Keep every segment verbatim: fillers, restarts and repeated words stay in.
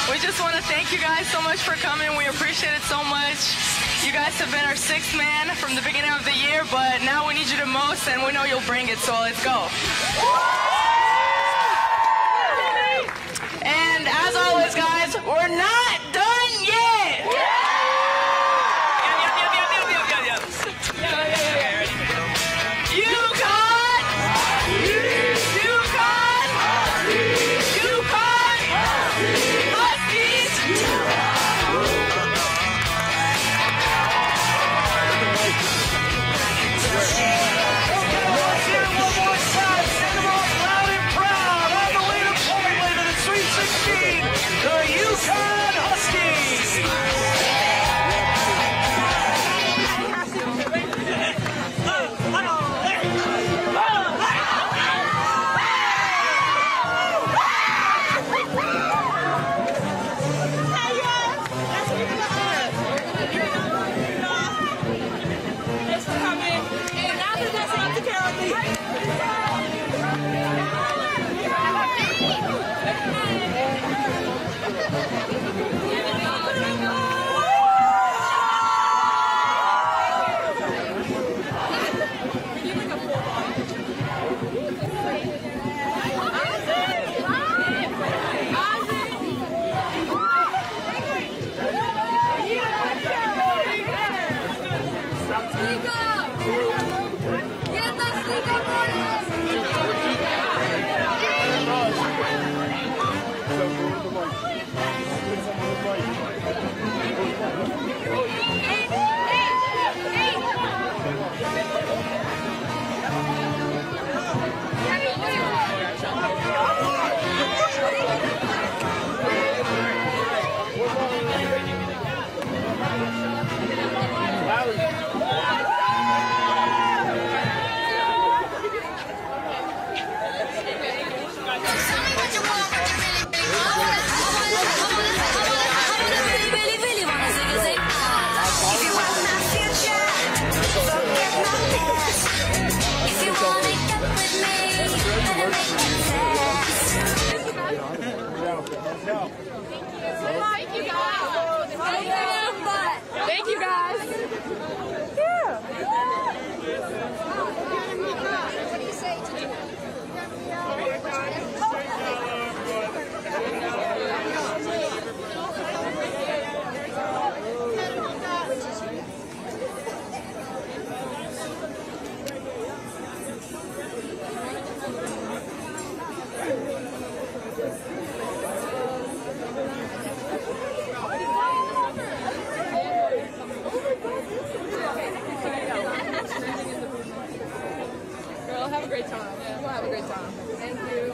We just want to thank you guys so much for coming. We appreciate it so much. You guys have been our sixth man from the beginning of the year, but now we need you the most, and we know you'll bring it, so let's go. And as always, guys, we're not done yet. UConn! UConn! UConn! Huskies! Let's hear it one more time. Send them off loud and proud. On the way to Portland to the Sweet sixteen, the UConn Huskies. Thank you guys. Thank you guys. Yeah. What do you say to do? Girl, have a great time. Yeah, we'll have a great time. Thank you.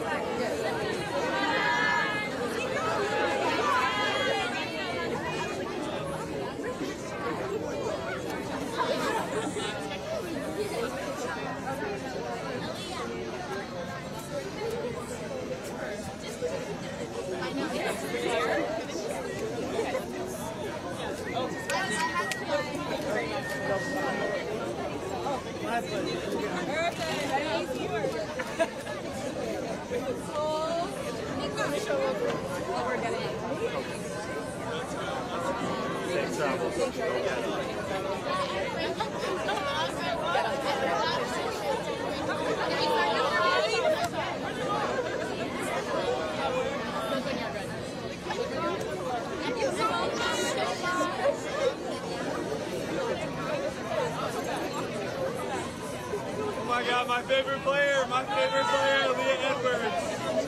Oh my God, my favorite player, my favorite player, Leah Edwards.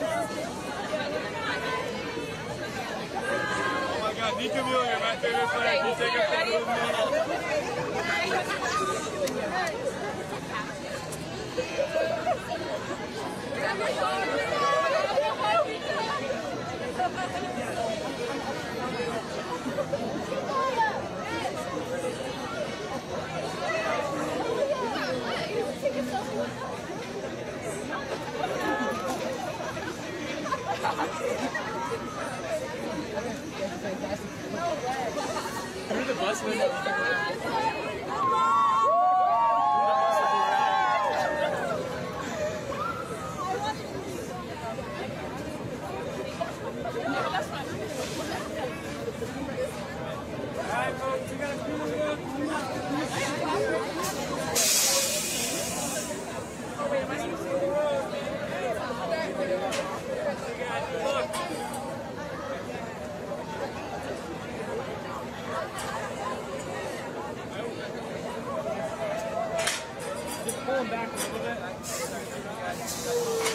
Oh my God, Nika Mueller, my favorite player. Can you take a photo You're the bus window. pull him back a little bit.